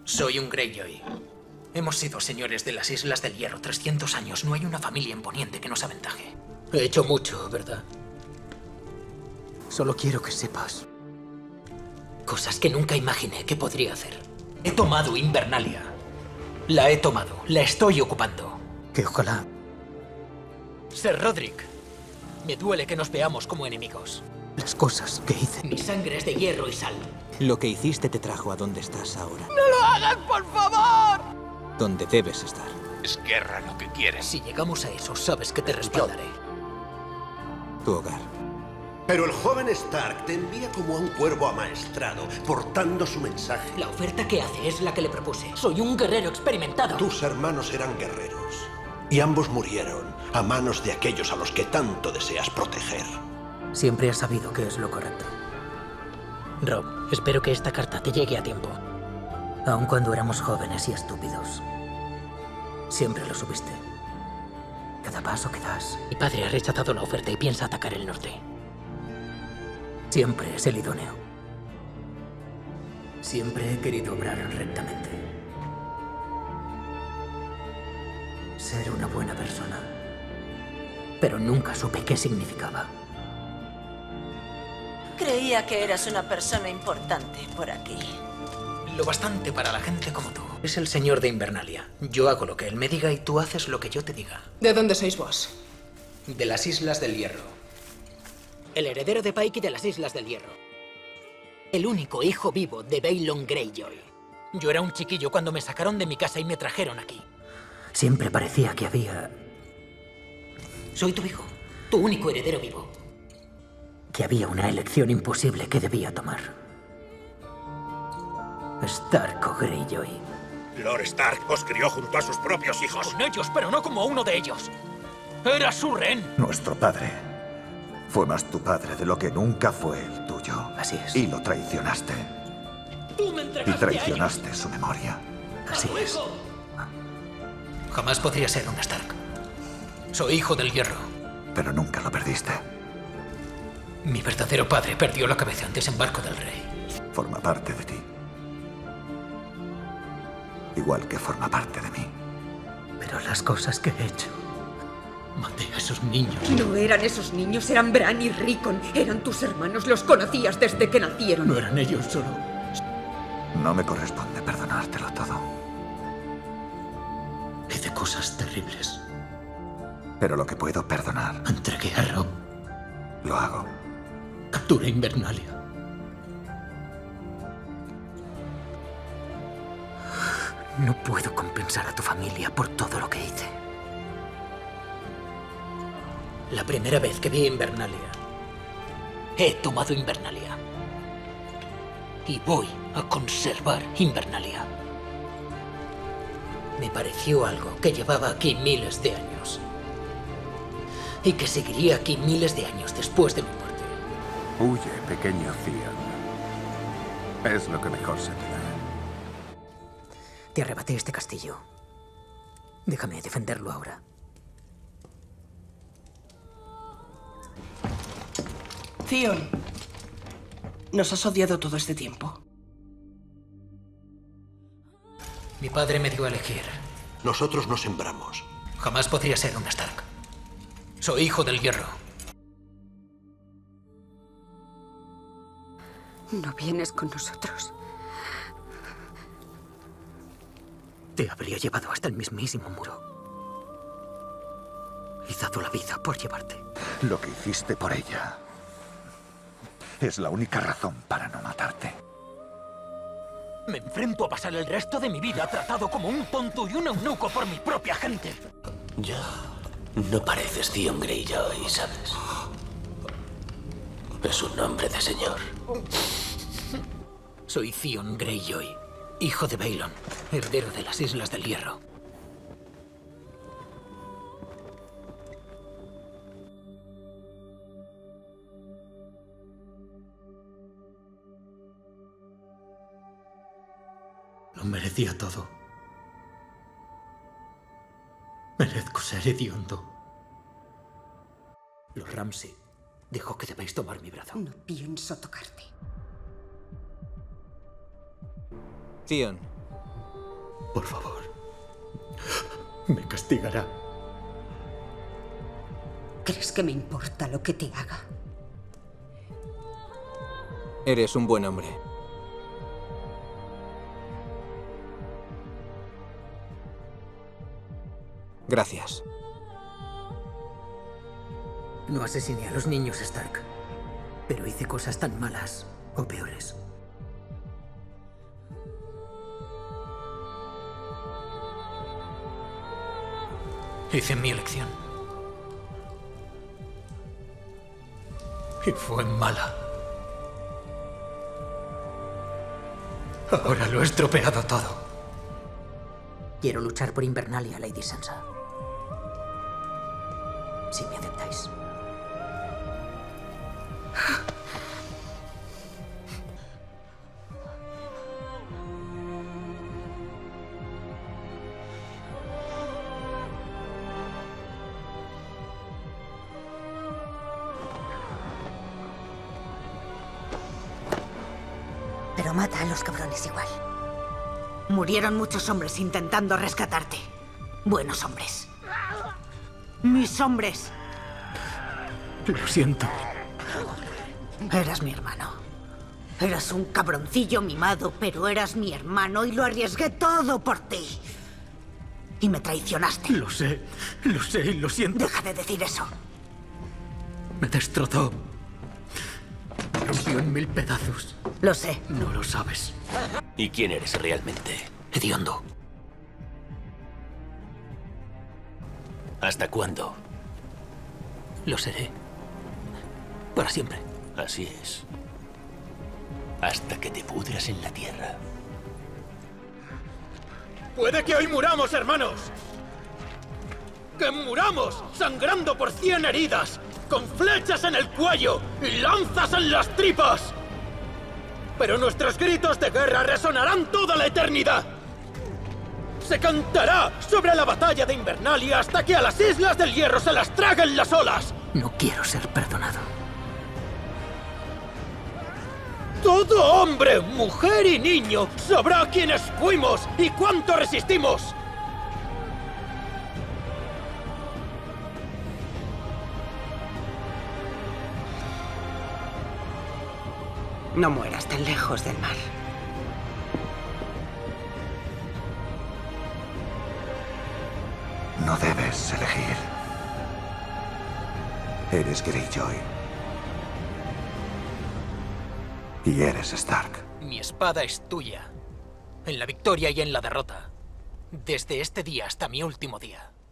Soy un Greyjoy. Hemos sido señores de las Islas del Hierro 300 años. No hay una familia en Poniente que nos aventaje. He hecho mucho, ¿verdad? Solo quiero que sepas cosas que nunca imaginé que podría hacer. He tomado Invernalia. La he tomado. La estoy ocupando. Que ojalá... Ser Roderick, me duele que nos veamos como enemigos. Las cosas que hice... Mi sangre es de hierro y sal. Lo que hiciste te trajo a donde estás ahora. ¡No lo hagas, por favor! Donde debes estar. Es guerra lo que quieres. Si llegamos a eso, sabes que te respaldaré. Tu hogar. Pero el joven Stark te envía como a un cuervo amaestrado, portando su mensaje. La oferta que hace es la que le propuse. Soy un guerrero experimentado. Tus hermanos eran guerreros. Y ambos murieron a manos de aquellos a los que tanto deseas proteger. Siempre has sabido que es lo correcto. Robb, espero que esta carta te llegue a tiempo. Aun cuando éramos jóvenes y estúpidos. Siempre lo supiste. Cada paso que das. Mi padre ha rechazado la oferta y piensa atacar el norte. Siempre es el idóneo. Siempre he querido obrar rectamente. Ser una buena persona. Pero nunca supe qué significaba. Creía que eras una persona importante por aquí. Lo bastante para la gente como tú. Es el señor de Invernalia. Yo hago lo que él me diga y tú haces lo que yo te diga. ¿De dónde sois vos? De las Islas del Hierro. El heredero de Pike y de las Islas del Hierro. El único hijo vivo de Balon Greyjoy. Yo era un chiquillo cuando me sacaron de mi casa y me trajeron aquí. Siempre parecía que había... Soy tu hijo, tu único heredero vivo. Que había una elección imposible que debía tomar. Stark o Greyjoy. Lord Stark os crió junto a sus propios hijos. Con ellos, pero no como uno de ellos. Era su rehén. Nuestro padre fue más tu padre de lo que nunca fue el tuyo. Así es. Y lo traicionaste. Tú me Y entregaste traicionaste su memoria. Así es. Jamás podría ser un Stark. Soy hijo del hierro. Pero nunca lo perdiste. Mi verdadero padre perdió la cabeza en desembarco del rey. Forma parte de ti. Igual que forma parte de mí. Pero las cosas que he hecho... Maté a esos niños. No eran esos niños, eran Bran y Rickon. Eran tus hermanos, los conocías desde que nacieron. No eran ellos solo. No me corresponde perdonártelo todo. Hice cosas terribles. Pero lo que puedo perdonar, Entregué a Robb. lo hago. Capturé Invernalia. No puedo compensar a tu familia por todo lo que hice. La primera vez que vi Invernalia, he tomado Invernalia. Y voy a conservar Invernalia. Me pareció algo que llevaba aquí miles de años. Y que seguiría aquí miles de años después de mi muerte. Huye, pequeño Theon. Es lo que mejor se te da. Te arrebaté este castillo. Déjame defenderlo ahora. Theon, nos has odiado todo este tiempo. Mi padre me dio a elegir. Nosotros no sembramos. Jamás podría ser un Stark. Soy hijo del hierro. No vienes con nosotros. Te habría llevado hasta el mismísimo muro. He dado la vida por llevarte. Lo que hiciste por ella es la única razón para no matarte. Me enfrento a pasar el resto de mi vida tratado como un tonto y un eunuco por mi propia gente. Ya no pareces Theon Greyjoy, ¿sabes? Es un nombre de señor. Soy Theon Greyjoy, hijo de Balon, heredero de las Islas del Hierro. Lo merecía todo. Merezco ser hediondo. Los Ramsay dijo que debéis tomar mi brazo. No pienso tocarte. Theon, Por favor. Me castigará. ¿Crees que me importa lo que te haga? Eres un buen hombre. Gracias. No asesiné a los niños Stark, pero hice cosas tan malas o peores. Hice mi elección. Y fue mala. Ahora lo he estropeado todo. Quiero luchar por Invernalia, Lady Sansa. Si me aceptáis. Pero mata a los cabrones igual. Murieron muchos hombres intentando rescatarte. Buenos hombres. Mis hombres. Lo siento. Eras mi hermano. Eras un cabroncillo mimado, pero eras mi hermano y lo arriesgué todo por ti. Y me traicionaste. Lo sé y lo siento. Deja de decir eso. Me destrozó. Me rompió en 1000 pedazos. Lo sé. No lo sabes. ¿Y quién eres realmente? Hediondo. ¿Hasta cuándo? Lo seré. Para siempre. Así es. Hasta que te pudras en la tierra. Puede que hoy muramos, hermanos. ¡Que muramos sangrando por 100 heridas, con flechas en el cuello y lanzas en las tripas! Pero nuestros gritos de guerra resonarán toda la eternidad. Se cantará sobre la batalla de Invernalia hasta que a las Islas del Hierro se las traguen las olas. No quiero ser perdonado. Todo hombre, mujer y niño sabrá quiénes fuimos y cuánto resistimos. No mueras tan lejos del mar. No debes elegir. Eres Greyjoy. Y eres Stark. Mi espada es tuya. En la victoria y en la derrota. Desde este día hasta mi último día.